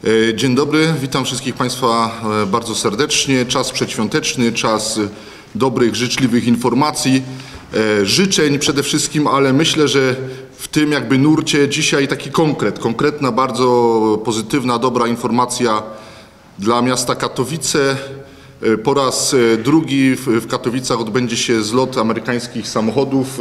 Dzień dobry, witam wszystkich Państwa bardzo serdecznie. Czas przedświąteczny, czas dobrych, życzliwych informacji, życzeń przede wszystkim, ale myślę, że w tym jakby nurcie dzisiaj taki konkretna, bardzo pozytywna, dobra informacja dla miasta Katowice. Po raz drugi w Katowicach odbędzie się zlot amerykańskich samochodów.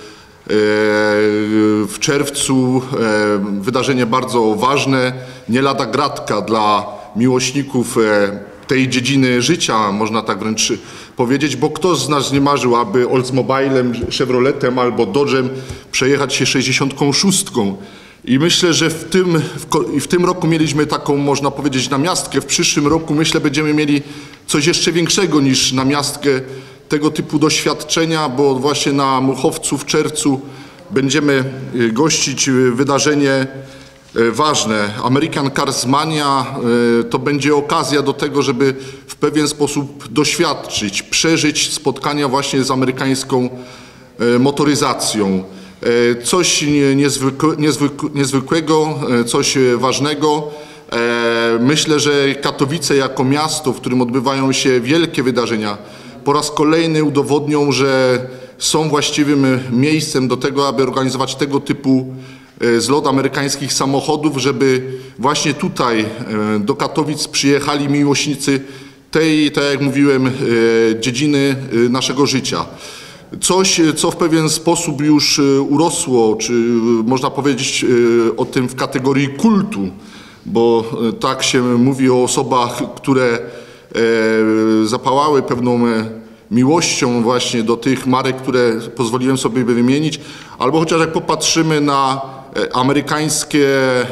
W czerwcu wydarzenie bardzo ważne, nie lada gratka dla miłośników tej dziedziny życia, można tak wręcz powiedzieć, bo kto z nas nie marzył, aby Oldsmobilem, Chevroletem albo Dodge'em przejechać się 66. I myślę, że w tym roku mieliśmy taką, można powiedzieć, namiastkę. W przyszłym roku, myślę, będziemy mieli coś jeszcze większego niż namiastkę tego typu doświadczenia, bo właśnie na Muchowcu w czerwcu będziemy gościć wydarzenie ważne. American Cars Mania to będzie okazja do tego, żeby w pewien sposób doświadczyć, przeżyć spotkania właśnie z amerykańską motoryzacją. Coś niezwykłego, coś ważnego. Myślę, że Katowice jako miasto, w którym odbywają się wielkie wydarzenia, po raz kolejny udowodnią, że są właściwym miejscem do tego, aby organizować tego typu zlot amerykańskich samochodów, żeby właśnie tutaj do Katowic przyjechali miłośnicy tej, tak jak mówiłem, dziedziny naszego życia. Coś, co w pewien sposób już urosło, czy można powiedzieć o tym w kategorii kultu, bo tak się mówi o osobach, które zapałały pewną miłością właśnie do tych marek, które pozwoliłem sobie wymienić, albo chociaż jak popatrzymy na amerykańskie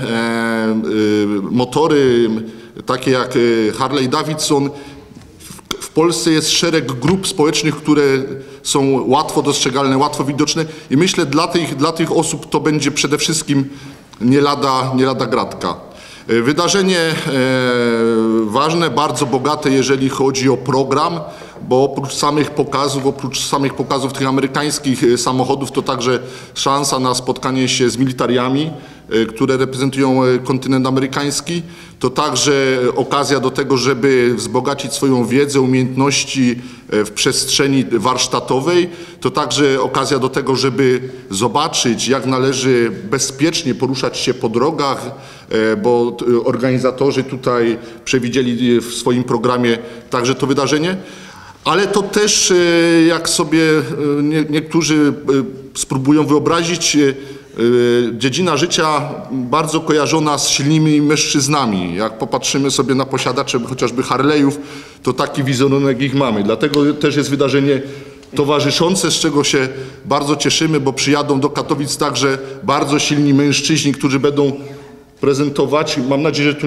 motory, takie jak Harley Davidson, w Polsce jest szereg grup społecznych, które są łatwo dostrzegalne, łatwo widoczne i myślę, dla tych osób to będzie przede wszystkim nie lada gratka. Wydarzenie ważne, bardzo bogate, jeżeli chodzi o program, bo oprócz samych pokazów tych amerykańskich samochodów, to także szansa na spotkanie się z militariami, które reprezentują kontynent amerykański. To także okazja do tego, żeby wzbogacić swoją wiedzę, umiejętności w przestrzeni warsztatowej. To także okazja do tego, żeby zobaczyć, jak należy bezpiecznie poruszać się po drogach, bo organizatorzy tutaj przewidzieli w swoim programie także to wydarzenie. Ale to też, jak sobie niektórzy spróbują wyobrazić, dziedzina życia bardzo kojarzona z silnymi mężczyznami. Jak popatrzymy sobie na posiadaczy chociażby Harley'ów, to taki wizerunek ich mamy. Dlatego też jest wydarzenie towarzyszące, z czego się bardzo cieszymy, bo przyjadą do Katowic także bardzo silni mężczyźni, którzy będą prezentować. Mam nadzieję, że tu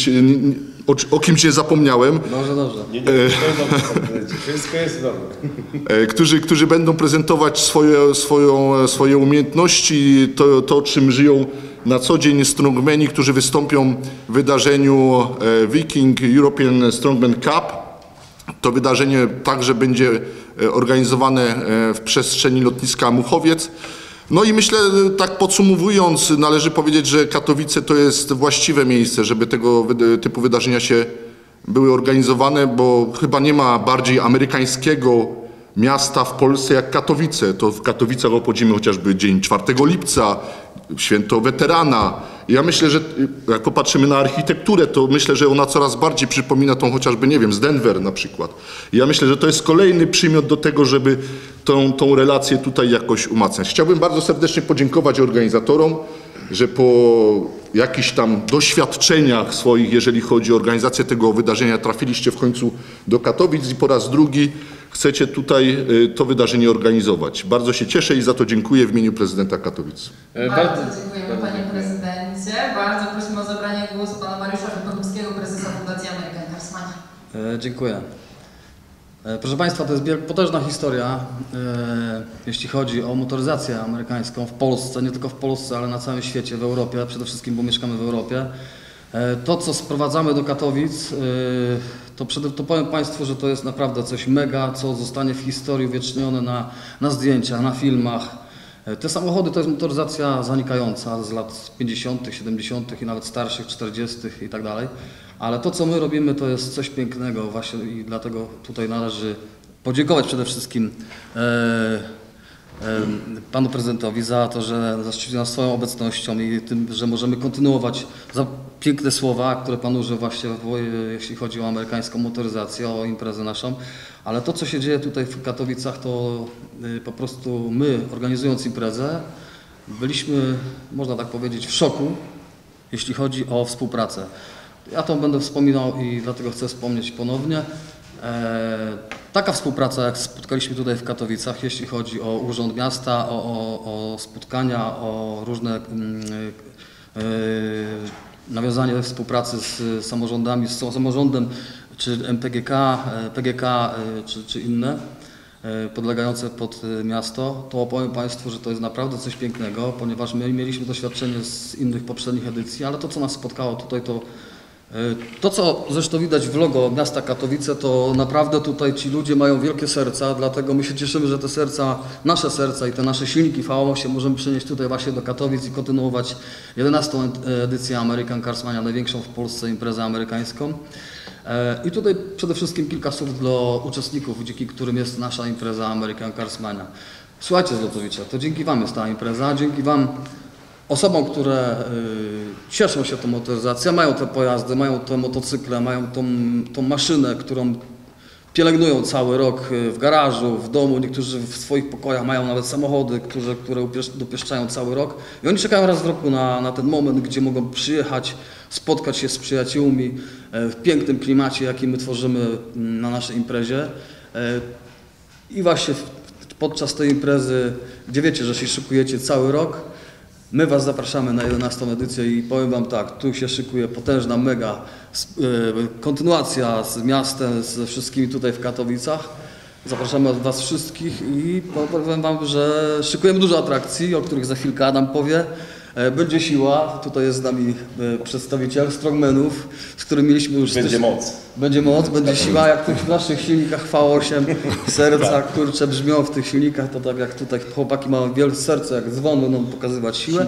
o kimś nie zapomniałem. Dobrze. Wszystko jest dobre. Którzy będą prezentować swoje umiejętności, to czym żyją na co dzień strongmeni, którzy wystąpią w wydarzeniu Viking European Strongman Cup. To wydarzenie także będzie organizowane w przestrzeni lotniska Muchowiec. No i myślę, tak podsumowując, należy powiedzieć, że Katowice to jest właściwe miejsce, żeby tego typu wydarzenia się były organizowane, bo chyba nie ma bardziej amerykańskiego miasta w Polsce jak Katowice. To w Katowicach obchodzimy chociażby dzień 4 lipca, święto weterana. Ja myślę, że jak popatrzymy na architekturę, to myślę, że ona coraz bardziej przypomina tą chociażby, nie wiem, z Denver na przykład. Ja myślę, że to jest kolejny przymiot do tego, żeby tą relację tutaj jakoś umacniać. Chciałbym bardzo serdecznie podziękować organizatorom, że po jakichś tam doświadczeniach swoich, jeżeli chodzi o organizację tego wydarzenia, trafiliście w końcu do Katowic i po raz drugi chcecie tutaj to wydarzenie organizować. Bardzo się cieszę i za to dziękuję w imieniu prezydenta Katowic. Bardzo dziękujemy panie prezydencie. Bardzo prosimy o zabranie głosu pana Mariusza Wypodowskiego, prezesa Fundacji American Cars Mania. Dziękuję. Proszę Państwa, to jest potężna historia, jeśli chodzi o motoryzację amerykańską w Polsce, nie tylko w Polsce, ale na całym świecie, w Europie, przede wszystkim, bo mieszkamy w Europie. To, co sprowadzamy do Katowic, to powiem Państwu, że to jest naprawdę coś mega, co zostanie w historii uwiecznione na zdjęciach, na filmach. Te samochody to jest motoryzacja zanikająca z lat 50., 70. i nawet starszych, 40. i tak dalej. Ale to, co my robimy, to jest coś pięknego właśnie i dlatego tutaj należy podziękować przede wszystkim panu prezydentowi za to, że zaszczycił nas swoją obecnością i tym, że możemy kontynuować za piękne słowa, które pan użył właśnie, jeśli chodzi o amerykańską motoryzację, o imprezę naszą. Ale to, co się dzieje tutaj w Katowicach, to po prostu my, organizując imprezę, byliśmy, można tak powiedzieć, w szoku, jeśli chodzi o współpracę. Ja to będę wspominał i dlatego chcę wspomnieć ponownie. Taka współpraca, jak spotkaliśmy tutaj w Katowicach, jeśli chodzi o Urząd Miasta, o spotkania, o różne nawiązanie współpracy z samorządami, z samorządem, czy MPGK, PGK, czy inne podlegające pod miasto, to opowiem Państwu, że to jest naprawdę coś pięknego, ponieważ my mieliśmy doświadczenie z innych poprzednich edycji, ale to, co nas spotkało tutaj, to, co zresztą widać w logo miasta Katowice, to naprawdę tutaj ci ludzie mają wielkie serca, dlatego my się cieszymy, że te serca, nasze serca i te nasze silniki V8 możemy przenieść tutaj właśnie do Katowic i kontynuować 11. edycję American Carsmania, największą w Polsce imprezę amerykańską. I tutaj przede wszystkim kilka słów dla uczestników, dzięki którym jest nasza impreza American Carsmania. Słuchajcie, Złotowicze, to dzięki Wam jest ta impreza, dzięki Wam, osobom, które cieszą się tą motoryzacją, mają te pojazdy, mają te motocykle, mają tą maszynę, którą pielęgnują cały rok w garażu, w domu, niektórzy w swoich pokojach mają nawet samochody, które dopieszczają cały rok i oni czekają raz w roku na ten moment, gdzie mogą przyjechać, spotkać się z przyjaciółmi w pięknym klimacie, jaki my tworzymy na naszej imprezie. I właśnie podczas tej imprezy, gdzie wiecie, że się szykujecie cały rok, my Was zapraszamy na 11. edycję i powiem Wam tak, tu się szykuje potężna, mega kontynuacja z miastem, ze wszystkimi tutaj w Katowicach. Zapraszamy Was wszystkich i powiem Wam, że szykujemy dużo atrakcji, o których za chwilkę Adam powie. Będzie siła, tutaj jest z nami przedstawiciel Strongmanów, z którym mieliśmy już... Będzie moc. Będzie moc, będzie siła, jak w naszych silnikach V8, serca, kurcze brzmią w tych silnikach, to tak jak tutaj chłopaki mają wielkie serce, jak dzwon, będą pokazywać siłę.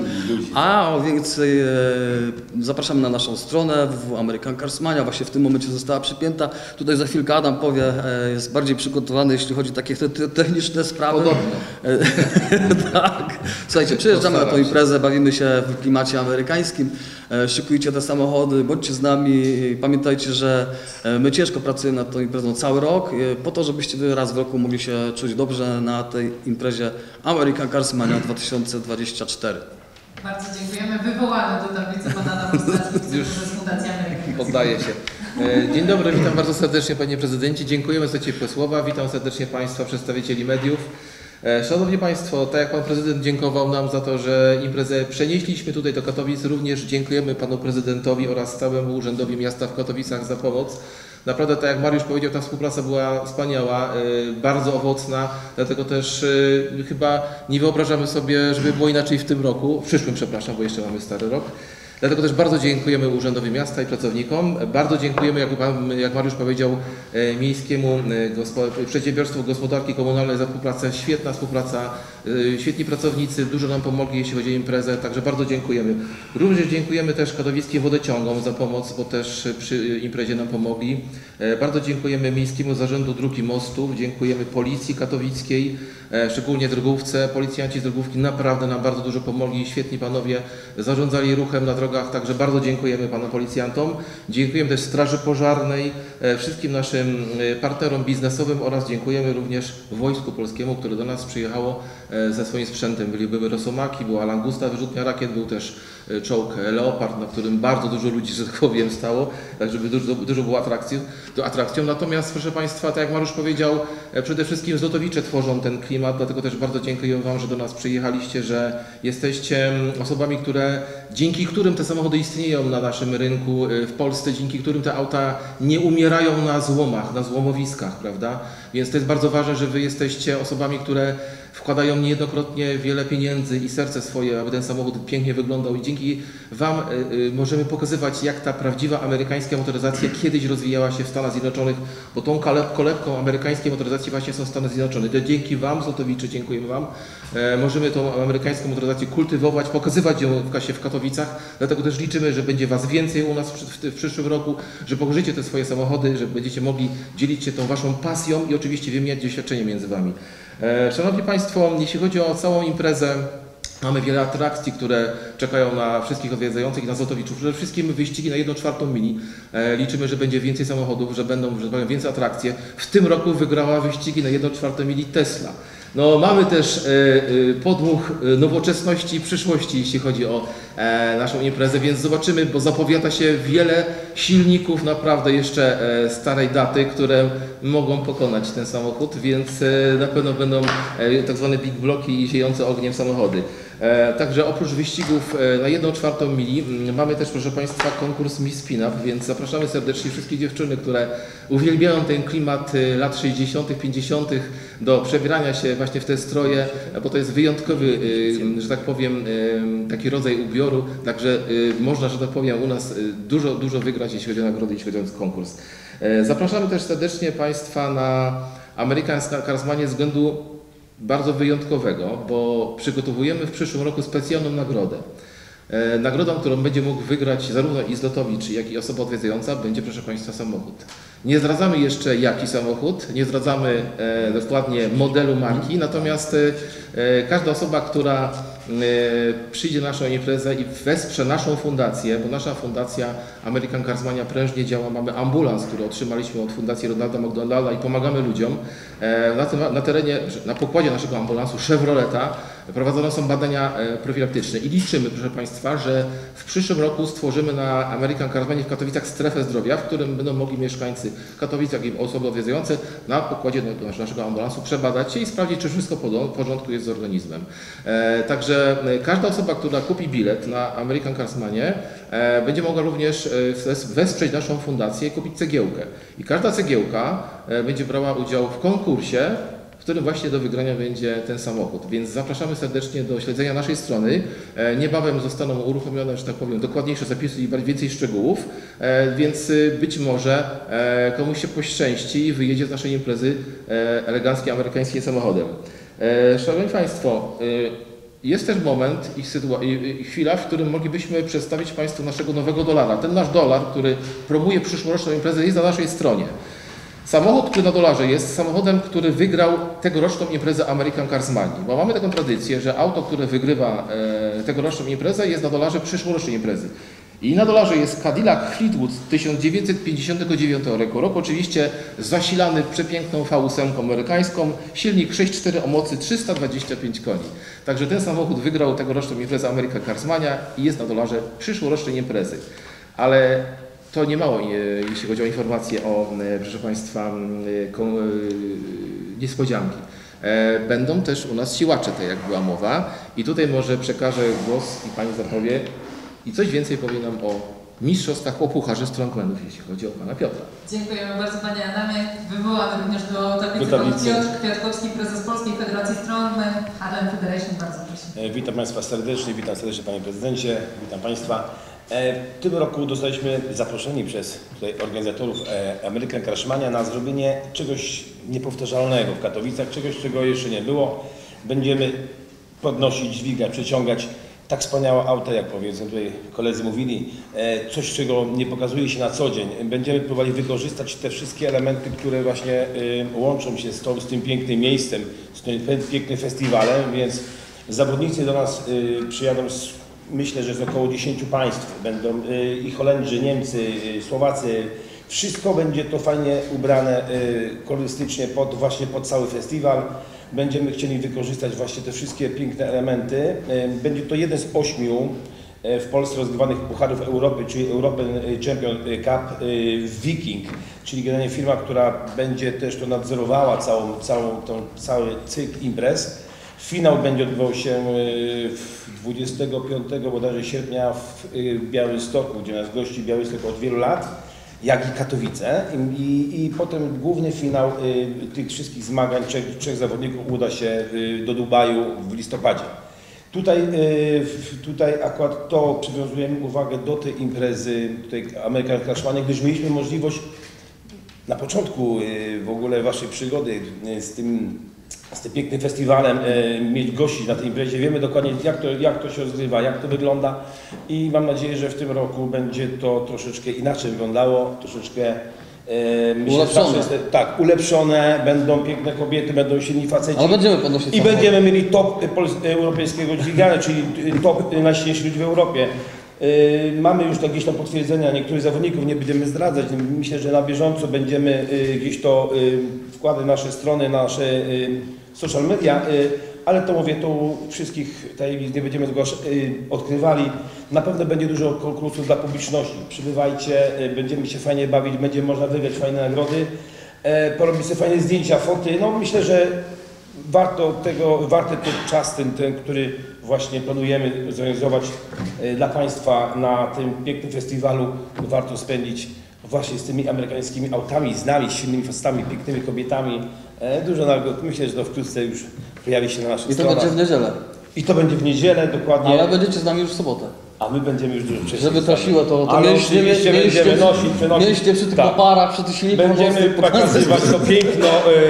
A o więcej zapraszamy na naszą stronę American Carsmania, właśnie w tym momencie została przypięta. Tutaj za chwilkę Adam powie, jest bardziej przygotowany, jeśli chodzi o takie techniczne sprawy. Podobnie. Tak. Słuchajcie, przyjeżdżamy na tą imprezę, bawimy się w klimacie amerykańskim, szykujcie te samochody, bądźcie z nami, pamiętajcie, że my ciężko pracujemy nad tą imprezą cały rok, po to, żebyście wy raz w roku mogli się czuć dobrze na tej imprezie American Carsmania 2024. Bardzo dziękujemy. Wywołamy do tablicy pana Adama Już z Fundacji Amerykańskiej. poddaję się. Dzień dobry, witam bardzo serdecznie Panie Prezydencie. Dziękujemy za ciepłe słowa. Witam serdecznie Państwa, przedstawicieli mediów. Szanowni Państwo, tak jak Pan Prezydent dziękował nam za to, że imprezę przenieśliśmy tutaj do Katowic, również dziękujemy Panu Prezydentowi oraz całemu Urzędowi Miasta w Katowicach za pomoc. Naprawdę, tak jak Mariusz powiedział, ta współpraca była wspaniała, bardzo owocna, dlatego też chyba nie wyobrażamy sobie, żeby było inaczej w tym roku, w przyszłym, przepraszam, bo jeszcze mamy stary rok. Dlatego też bardzo dziękujemy Urzędowi Miasta i pracownikom. Bardzo dziękujemy, jak Mariusz powiedział, Miejskiemu Przedsiębiorstwu Gospodarki Komunalnej za współpracę. Świetna współpraca, świetni pracownicy, dużo nam pomogli, jeśli chodzi o imprezę, także bardzo dziękujemy. Również dziękujemy też katowickim wodociągom za pomoc, bo też przy imprezie nam pomogli. Bardzo dziękujemy Miejskiemu Zarządu Dróg i Mostów, dziękujemy Policji Katowickiej, szczególnie drogówce. Policjanci z drogówki naprawdę nam bardzo dużo pomogli, świetni panowie zarządzali ruchem na drogach, także bardzo dziękujemy panom policjantom. Dziękujemy też Straży Pożarnej, wszystkim naszym partnerom biznesowym oraz dziękujemy również Wojsku Polskiemu, które do nas przyjechało ze swoim sprzętem. Były Rosomaki, była Langusta, wyrzutnia rakiet, był też czołg Leopard, na którym bardzo dużo ludzi, że tak powiem, stało, tak żeby dużo było atrakcją. Natomiast, proszę Państwa, tak jak Mariusz powiedział, przede wszystkim Złotowicze tworzą ten klimat, dlatego też bardzo dziękuję Wam, że do nas przyjechaliście, że jesteście osobami, które dzięki którym te samochody istnieją na naszym rynku w Polsce, dzięki którym te auta nie umierają na złomach, na złomowiskach, prawda? Więc to jest bardzo ważne, że Wy jesteście osobami, które wkładają niejednokrotnie wiele pieniędzy i serce swoje, aby ten samochód pięknie wyglądał i dzięki Wam możemy pokazywać, jak ta prawdziwa amerykańska motoryzacja kiedyś rozwijała się w Stanach Zjednoczonych, bo tą kolebką amerykańskiej motoryzacji właśnie są Stany Zjednoczone. To dzięki Wam, Złotowicze, dziękujemy Wam, możemy tą amerykańską motoryzację kultywować, pokazywać ją w Katowicach, dlatego też liczymy, że będzie Was więcej u nas w przyszłym roku, że pokażecie te swoje samochody, że będziecie mogli dzielić się tą Waszą pasją i oczywiście wymieniać doświadczenie między Wami. Szanowni Państwo, jeśli chodzi o całą imprezę, mamy wiele atrakcji, które czekają na wszystkich odwiedzających i na Złotowiczów. Przede wszystkim wyścigi na 1/4 mili. Liczymy, że będzie więcej samochodów, że będą więcej atrakcji. W tym roku wygrała wyścigi na 1/4 mili Tesla. No, mamy też podmuch nowoczesności i przyszłości, jeśli chodzi o naszą imprezę, więc zobaczymy, bo zapowiada się wiele silników naprawdę jeszcze starej daty, które mogą pokonać ten samochód, więc na pewno będą tak zwane big bloki i ziejące ogniem samochody. Także oprócz wyścigów na 1/4 mili mamy też, proszę Państwa, konkurs Miss Spin-Up, więc zapraszamy serdecznie wszystkie dziewczyny, które uwielbiają ten klimat lat 60., 50. do przebierania się właśnie w te stroje, bo to jest wyjątkowy, że tak powiem, taki rodzaj ubioru, także można, że tak powiem, u nas dużo wygrać, jeśli chodzi o nagrody, jeśli chodzi o konkurs. Zapraszamy też serdecznie Państwa na American Carsmanię z względu bardzo wyjątkowego, bo przygotowujemy w przyszłym roku specjalną nagrodę. Nagrodą, którą będzie mógł wygrać zarówno i Złotowicz, jak i osoba odwiedzająca, będzie, proszę Państwa, samochód. Nie zdradzamy jeszcze, jaki samochód, nie zdradzamy dokładnie modelu marki, natomiast każda osoba, która przyjdzie na naszą imprezę i wesprze naszą fundację, bo nasza fundacja American Carsmania prężnie działa, mamy ambulans, który otrzymaliśmy od Fundacji Ronalda McDonalda i pomagamy ludziom. Na terenie, na pokładzie naszego ambulansu Chevroleta prowadzone są badania profilaktyczne i liczymy, proszę Państwa, że w przyszłym roku stworzymy na American Carsmanie w Katowicach strefę zdrowia, w którym będą mogli mieszkańcy Katowic, jak i osoby odwiedzające na pokładzie naszego ambulansu przebadać się i sprawdzić, czy wszystko w porządku jest z organizmem. Także każda osoba, która kupi bilet na American Carsmanie, będzie mogła również wesprzeć naszą fundację i kupić cegiełkę. I każda cegiełka będzie brała udział w konkursie, w którym właśnie do wygrania będzie ten samochód. Więc zapraszamy serdecznie do śledzenia naszej strony. Niebawem zostaną uruchomione, że tak powiem, dokładniejsze zapisy i więcej szczegółów, więc być może komuś się poszczęści i wyjedzie z naszej imprezy eleganckim amerykańskim samochodem. Szanowni Państwo, jest też moment i chwila, w którym moglibyśmy przedstawić Państwu naszego nowego dolara. Ten nasz dolar, który promuje przyszłoroczną imprezę, jest na naszej stronie. Samochód, który na dolarze jest samochodem, który wygrał tegoroczną imprezę American Carsmanii, bo mamy taką tradycję, że auto, które wygrywa tegoroczną imprezę, jest na dolarze przyszłorocznej imprezy. I na dolarze jest Cadillac Fleetwood z 1959 roku, oczywiście zasilany przepiękną V8 amerykańską, silnik 6.4 o mocy 325 koni. Także ten samochód wygrał tegoroczną imprezę American Carsmania i jest na dolarze przyszłorocznej imprezy. Ale to nie mało, jeśli chodzi o informacje o, proszę Państwa, niespodzianki. Będą też u nas siłacze, tak jak była mowa. I tutaj może przekażę głos i Pani zapowie i coś więcej powie nam o mistrzostwach opucharzy strongmenów, jeśli chodzi o Pana Piotra. Dziękujemy bardzo Panie Adamie. Wywołany również do tablicy Pan Piotr Kwiatkowski, prezes Polskiej Federacji Strongmen, Harlem Federation. Bardzo proszę. Witam Państwa serdecznie, witam serdecznie Panie Prezydencie, witam Państwa. W tym roku dostaliśmy zaproszeni przez tutaj organizatorów American Carsmania na zrobienie czegoś niepowtarzalnego w Katowicach, czegoś, czego jeszcze nie było. Będziemy podnosić, dźwigać, przeciągać tak wspaniałe auta, jak powiedzmy tutaj koledzy mówili, coś, czego nie pokazuje się na co dzień. Będziemy próbowali wykorzystać te wszystkie elementy, które właśnie łączą się z tym pięknym miejscem, z tym pięknym festiwalem, więc zawodnicy do nas przyjadą myślę, że z około 10 państw. Będą i Holendrzy, Niemcy, Słowacy. Wszystko będzie to fajnie ubrane kolorystycznie właśnie pod cały festiwal. Będziemy chcieli wykorzystać właśnie te wszystkie piękne elementy. Będzie to jeden z 8 w Polsce rozgrywanych pucharów Europy, czyli European Champion Cup Viking, czyli generalnie firma, która będzie też to nadzorowała cały cykl imprez. Finał będzie odbywał się 25 bodajże sierpnia w Białymstoku, gdzie nas gości Białystok od wielu lat, jak i Katowice. I potem główny finał tych wszystkich zmagań trzech zawodników uda się do Dubaju w listopadzie. Tutaj akurat to przywiązujemy uwagę do tej imprezy, tutaj American Crashmania, gdyż mieliśmy możliwość na początku w ogóle waszej przygody z tym pięknym festiwalem mieć gości na tej imprezie. Wiemy dokładnie jak to się rozgrywa, jak to wygląda i mam nadzieję, że w tym roku będzie to troszeczkę inaczej wyglądało, troszeczkę Ulepszone. tak, ulepszone, będą piękne kobiety, będą silni faceci. Ale będziemy podnosić I będziemy mieli top europejskiego dźwigania, czyli top najsilniejszych ludzi w Europie. Mamy już jakieś tam potwierdzenia niektórych zawodników, nie będziemy zdradzać. Myślę, że na bieżąco będziemy gdzieś to wkładać nasze strony, nasze social media, ale to mówię, tu wszystkich tajemnic nie będziemy odkrywali. Na pewno będzie dużo konkursów dla publiczności. Przybywajcie, będziemy się fajnie bawić, będzie można wygrać fajne nagrody, porobić sobie fajne zdjęcia, foty. No myślę, że warty ten czas, ten, który właśnie planujemy zorganizować dla Państwa na tym pięknym festiwalu, warto spędzić właśnie z tymi amerykańskimi autami, z nami, silnymi facetami, pięknymi kobietami. Dużo nagród, myślę, że to wkrótce już pojawi się na naszych I to stronach. będzie w niedzielę. I to będzie w niedzielę, dokładnie. Ale będziecie z nami już w sobotę. A my będziemy już dużo wcześniej. Żeby ta siła, to ale oczywiście będziemy przenosić. Mieliście przy tych Tak. oparach, przy tych silnikach. Będziemy pokazywać to piękno,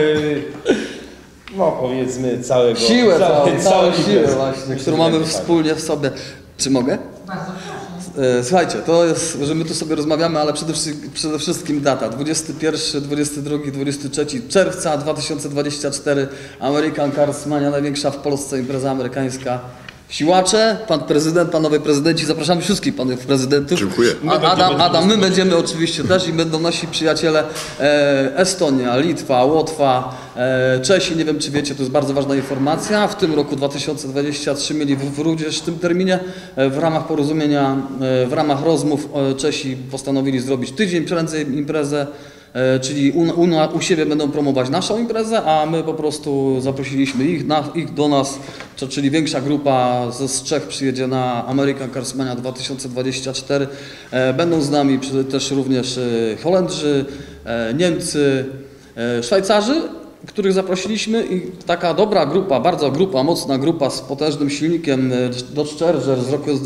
no powiedzmy całego... Siłę, całą siłę imprez. właśnie, Myślę, którą że mamy będzie wspólnie w sobie. Czy mogę? Bardzo proszę. Słuchajcie, to jest, że my tu sobie rozmawiamy, ale przede wszystkim data. 21, 22, 23 czerwca 2024 American Crashmania, największa w Polsce impreza amerykańska. Siłacze, pan prezydent, panowie prezydenci, zapraszamy wszystkich panów prezydentów. Dziękuję. Adam, my będziemy oczywiście też i będą nasi przyjaciele Estonia, Litwa, Łotwa, Czesi, nie wiem czy wiecie, to jest bardzo ważna informacja. W tym roku 2023 mieli również w tym terminie w ramach porozumienia, w ramach rozmów Czesi postanowili zrobić tydzień prędzej imprezę. Czyli u siebie będą promować naszą imprezę, a my po prostu zaprosiliśmy ich do nas, czyli większa grupa z Czech przyjedzie na American Crashmania 2024. Będą z nami też również Holendrzy, Niemcy, Szwajcarzy, których zaprosiliśmy i taka dobra grupa, bardzo mocna grupa z potężnym silnikiem Dodge Charger z roku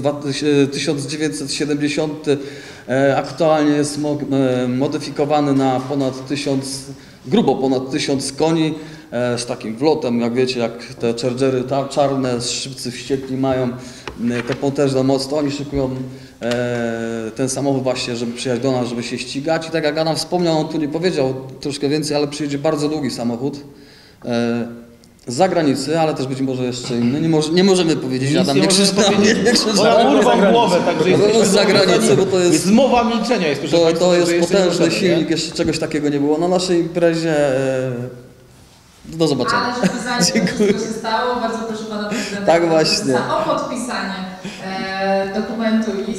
1970. Aktualnie jest modyfikowany na grubo ponad 1000 koni z takim wlotem, jak wiecie, jak te Chargery czarne, szybcy wściekli mają te potężne moc, to oni szykują ten samochód właśnie, żeby przyjechać do nas, żeby się ścigać i tak jak Adam wspomniał, on tu nie powiedział troszkę więcej, ale przyjedzie bardzo długi samochód z zagranicy, ale też być może jeszcze inny. Nie możemy powiedzieć, Nic Adam, nie nie możemy krzycz na mnie, powiedzieć. nie krzycz Bo na ja mnie. urwam głowę, także jesteśmy Z zagranicy, bo to jest mowa milczenia, jest, proszę Państwa, to że jest jeszcze nie potężny możemy, nie? silnik, jeszcze czegoś takiego nie było na naszej imprezie. Do zobaczenia. Ale żeby zanim to wszystko się stało, bardzo proszę pana prezydenta Tak właśnie. o podpisanie dokumentu i